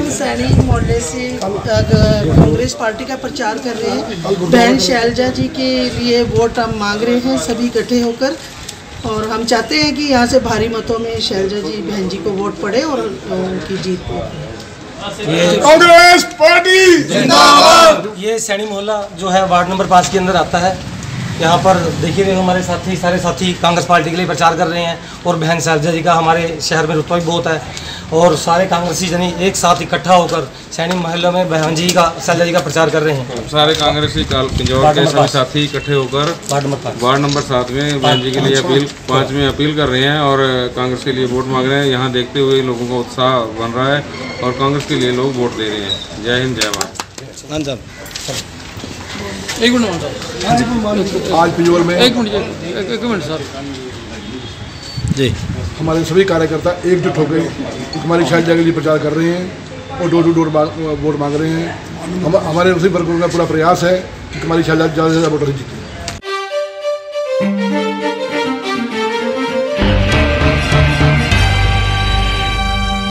हम सैनी मोहल्ले से कांग्रेस पार्टी का प्रचार कर रहे हैं। बहन शैलजा जी के लिए वोट हम मांग रहे हैं सभी इकट्ठे होकर, और हम चाहते हैं कि यहाँ से भारी मतों में शैलजा जी बहन जी को वोट पड़े और उनकी जीत हो। कांग्रेस पार्टी जिंदाबाद। ये सैनी मोहल्ला जो है वार्ड नंबर 5 के अंदर आता है। यहाँ पर देखिए हमारे सारे साथी कांग्रेस पार्टी के लिए प्रचार कर रहे हैं और बहन शैलजा जी का हमारे शहर में रुतबा भी बहुत है, और सारे कांग्रेसी जनी एक साथ इकट्ठा होकर सैनी मोहल्ले में बहन जी का शैलजा जी का प्रचार कर रहे हैं। सारे कांग्रेसी पिंजौर के सभी साथी इकट्ठे होकर वार्ड नंबर 7 में बहन जी के लिए अपील कर रहे हैं और कांग्रेस के लिए वोट मांग रहे हैं। यहाँ देखते हुए लोगों का उत्साह बन रहा है और कांग्रेस के लिए लोग वोट दे रहे हैं। जय हिंद जय भारत। एक मिनट आज पिंजौर में एक मिनट सर जी, हमारे सभी कार्यकर्ता एकजुट होकर हमारी शैलजा के लिए प्रचार कर रहे हैं और डोर टू डोर वोट मांग रहे हैं। हमारे उसी वर्गों का पूरा प्रयास है कि हमारी शैलजा ज़्यादा से ज़्यादा वोटर जीते।